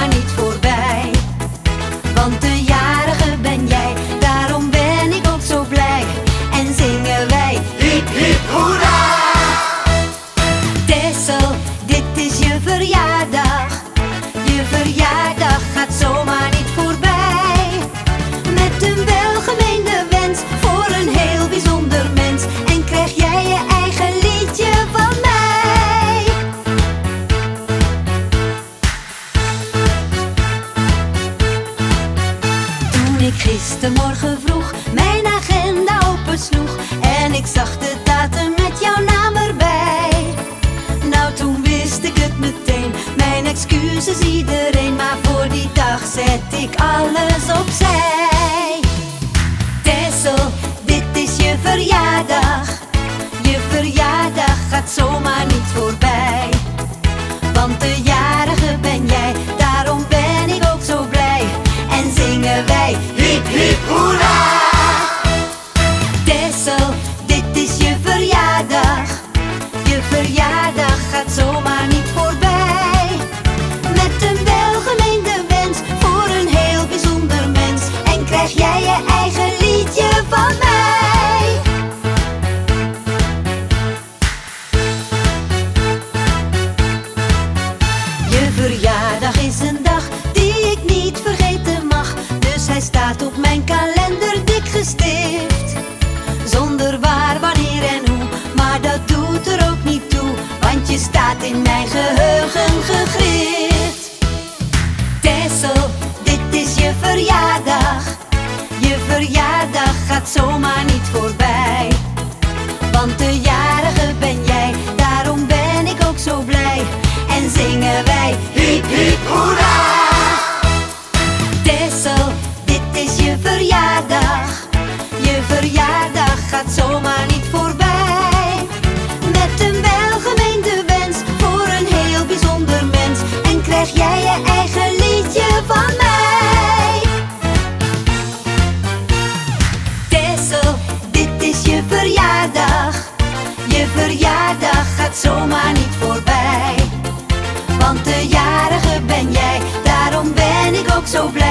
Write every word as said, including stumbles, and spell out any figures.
niet voorbij. Want de jarige ben jij, daarom ben ik ook zo blij. En zingen wij Hiep, hiep, hoera! Tessel, dit is je verjaardag. Je verjaardag gaat zomaar niet voorbij. Met een welgemeende wens voor een heel bijzonder mens. En krijg jij je eigen liedje van mij. Toen ik gistermorgen vroeg mijn agenda opensloeg en ik zag de datum met jouw naam erbij. Nou, toen wist ik het meteen, mijn excuses iedereen, maar voor die dag zet ik alles opzij. Tessel, dit is je verjaardag. Je verjaardag gaat zomaar niet voorbij. Want de jarige ben jij, daarom ben ik ook zo blij. En zingen wij Hiep, hiep, hoera! Tessel, dit is je verjaardag. Je verjaardag gaat zomaar niet voorbij. Met een welgemeende wens voor een heel bijzonder mens. En krijg jij je eigen liedje van mij. Je verjaardag is een dag die ik niet vergeten mag. Dus hij staat op mijn kalender dik gestift. Zonder waar, wanneer en hoe, maar dat doet er ook niet toe. Want je staat in mijn geheugen gegrift. Tessel, dit is je verjaardag. Je verjaardag gaat zomaar niet voorbij. Want de jarige ben jij, daarom ben ik ook zo blij. En zingen wij Hiep, hiep, hoera! Tessel, dit is je verjaardag. Je verjaardag gaat zomaar niet voorbij. Met een welgemeende wens voor een heel bijzonder mens. En krijg jij je eigen liedje van mij. Tessel, dit is je verjaardag. Je verjaardag gaat zomaar niet voorbij. Want de jarige ben jij, daarom ben ik ook zo blij.